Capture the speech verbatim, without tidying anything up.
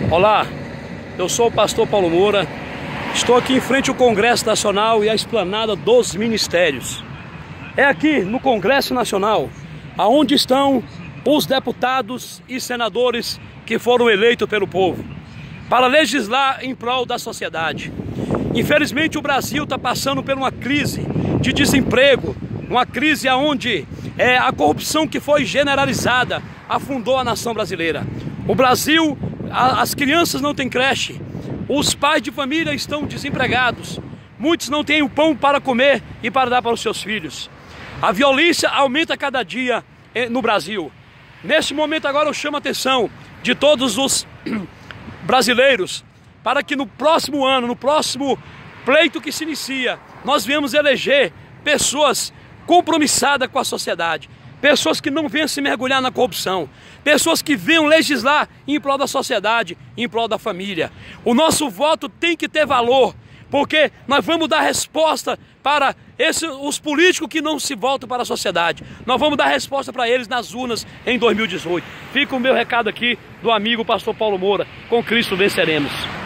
Olá, eu sou o pastor Paulo Moura, estou aqui em frente ao Congresso Nacional e à esplanada dos Ministérios. É aqui no Congresso Nacional, aonde estão os deputados e senadores que foram eleitos pelo povo, para legislar em prol da sociedade. Infelizmente o Brasil está passando por uma crise de desemprego, uma crise onde é, a corrupção que foi generalizada afundou a nação brasileira. O Brasil, a, as crianças não têm creche, os pais de família estão desempregados, muitos não têm o pão para comer e para dar para os seus filhos. A violência aumenta cada dia no Brasil. Neste momento agora eu chamo a atenção de todos os brasileiros para que no próximo ano, no próximo pleito que se inicia, nós venhamos eleger pessoas compromissadas com a sociedade, pessoas que não venham se mergulhar na corrupção, pessoas que venham legislar em prol da sociedade, em prol da família. O nosso voto tem que ter valor, porque nós vamos dar resposta para esse, os políticos que não se voltam para a sociedade. Nós vamos dar resposta para eles nas urnas em dois mil e dezoito. Fica o meu recado aqui do amigo pastor Paulo Moura. Com Cristo venceremos.